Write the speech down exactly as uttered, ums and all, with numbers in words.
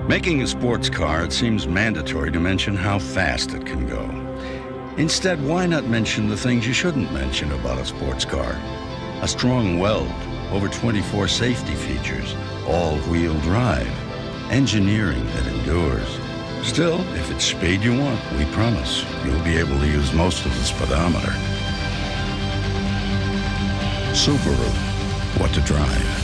Making a sports car, it seems mandatory to mention how fast it can go. Instead, why not mention the things you shouldn't mention about a sports car? A strong weld, over twenty-four safety features, all-wheel drive, engineering that endures. Still, if it's speed you want, we promise you'll be able to use most of the speedometer. Subaru, what to drive.